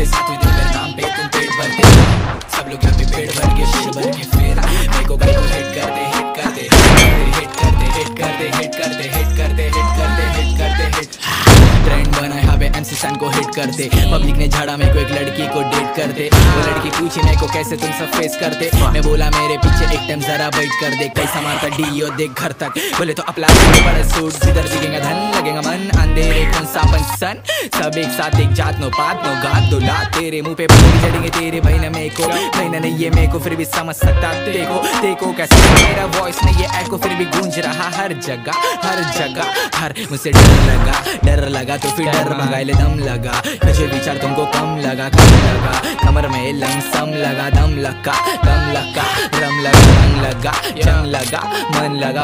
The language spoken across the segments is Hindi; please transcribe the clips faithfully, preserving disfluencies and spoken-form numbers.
करते, साथ में दिन मेरे नाम पे तुम पेट भरते, सब लोग यहाँ पे पेट भर के शेर भर के फिर मेरे को गाय को हिट करते हिट करते हिट करते हिट करते हिट करते हिट करते हिट करते हिट करते हिट ट्रेंड बना यहाँ पे एमसी सन को हिट करते। पब्लिक ने झाड़ा मेरे को एक लड़की को डेट करते, वो लड़की पूछी मेरे को कैसे तुम सब फेस करते, मैं बोला मेरे पीछे एक टाइम जरा वेट कर दे, कैसा मारता डीओ देख घर तक, बोले तो अप्लाई बड़ा सूट जिधर दिखेगा धन लगेगा मन, अंधेरे कौन सा सन सब एक साथ एक जात नो पात नो गात दो लात, तेरे मुंह पे पूरी चढ़ेंगे तेरे भाई ना मेरे को, भाई ना नहीं ये मेरे को फिर भी समझ सकता, देखो देखो कैसे मेरा वॉइस नहीं ये एको फिर भी गूंज रहा हर जगह हर जगह हर, मुझसे डर लगा डर लगा तो फिर डर मंगाए दम लगा, मुझे विचार तुमको कम लगा कम लगा, कमर में लमसम लगा दम लगा दम लगा रम लगा रंग लगा जंग लगा मन लगा,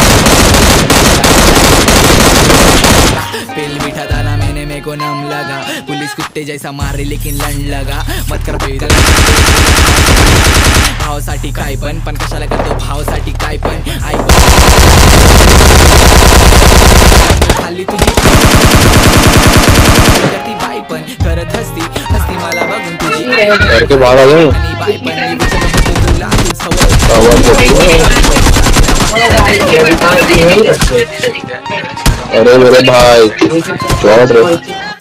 पिल मीठा दाना मैंने मेरे को नम लगा, पुलिस कुत्ते जैसा मार रही लेकिन लंड लगा, मत कर बेदल भावसाठी काय पण पण कशाला करतो भावसाठी काय पण आई खाली तुझी करती बाई पण करत हसती हसती मला बघून तुझी करके भागा जाऊं बाई पण तुला अरे मेरे भाई शॉट रे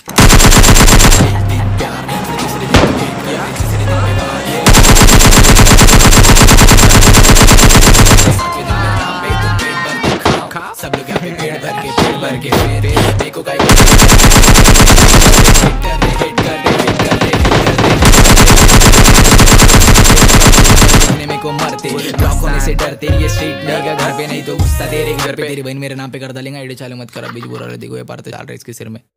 सब लोग यहाँ पे पेट भर के पेट भर के फिर मेरे को गाय मेरे को मरते ब्लॉक होने से डरते, ये स्ट्रीट नहीं घर पे नहीं तो गुस्सा तेरे घर पे, तेरी बहन मेरे नाम पे कर डालेंगे, आईडी चालू मत कर अभी बुरा देखो ये पार तो चाल रहा है इसके सिर में।